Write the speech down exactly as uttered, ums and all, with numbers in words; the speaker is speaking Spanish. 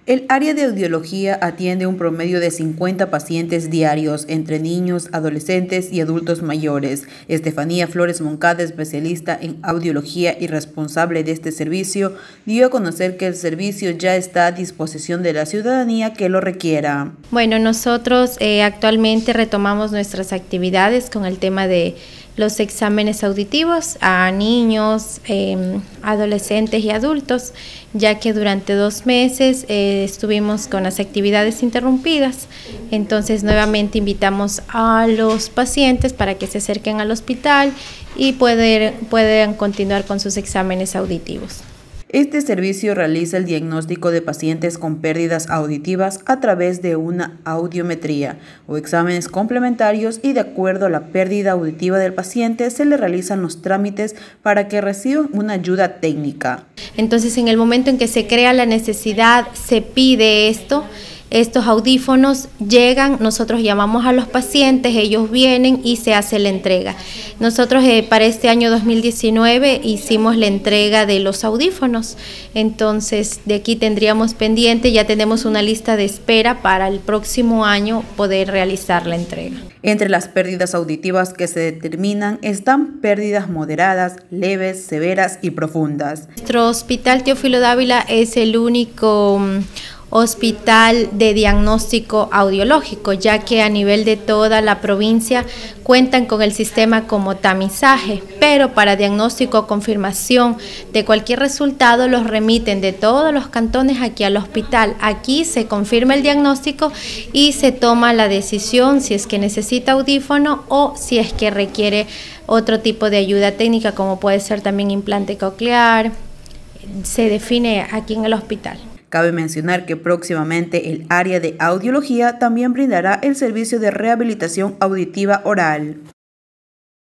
El área de audiología atiende un promedio de cincuenta pacientes diarios, entre niños, adolescentes y adultos mayores. Estefanía Flores Moncada, especialista en audiología y responsable de este servicio, dio a conocer que el servicio ya está a disposición de la ciudadanía que lo requiera. Bueno, nosotros eh, actualmente retomamos nuestras actividades con el tema de los exámenes auditivos a niños, eh, adolescentes y adultos, ya que durante dos meses eh, estuvimos con las actividades interrumpidas. Entonces nuevamente invitamos a los pacientes para que se acerquen al hospital y poder, puedan continuar con sus exámenes auditivos. Este servicio realiza el diagnóstico de pacientes con pérdidas auditivas a través de una audiometría o exámenes complementarios, y de acuerdo a la pérdida auditiva del paciente se le realizan los trámites para que reciban una ayuda técnica. Entonces, en el momento en que se crea la necesidad, se pide esto. Estos audífonos llegan, nosotros llamamos a los pacientes, ellos vienen y se hace la entrega. Nosotros eh, para este año dos mil diecinueve hicimos la entrega de los audífonos, entonces de aquí tendríamos pendiente, ya tenemos una lista de espera para el próximo año poder realizar la entrega. Entre las pérdidas auditivas que se determinan están pérdidas moderadas, leves, severas y profundas. Nuestro Hospital Teófilo Dávila es el único hospital de diagnóstico audiológico, ya que a nivel de toda la provincia cuentan con el sistema como tamizaje, pero para diagnóstico o confirmación de cualquier resultado los remiten de todos los cantones aquí al hospital. Aquí se confirma el diagnóstico y se toma la decisión si es que necesita audífono o si es que requiere otro tipo de ayuda técnica, como puede ser también implante coclear. Se define aquí en el hospital. Cabe mencionar que próximamente el área de audiología también brindará el servicio de rehabilitación auditiva oral.